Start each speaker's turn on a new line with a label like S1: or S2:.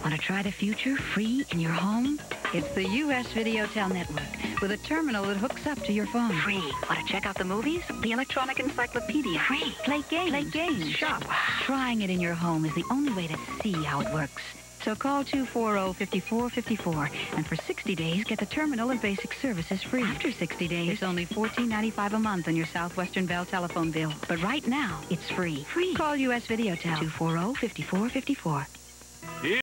S1: Want to try the future free in your home? It's the U.S. Videotel Network with a terminal that hooks up to your phone. Free. Want to check out the movies? The electronic encyclopedia. Free. Play games. Shop. Wow. Trying it in your home is the only way to see how it works. So call 240-5454, and for 60 days, get the terminal and basic services free. After 60 days, it's only $14.95 a month on your Southwestern Bell telephone bill. But right now, it's free. Call U.S. Videotel, 240-5454.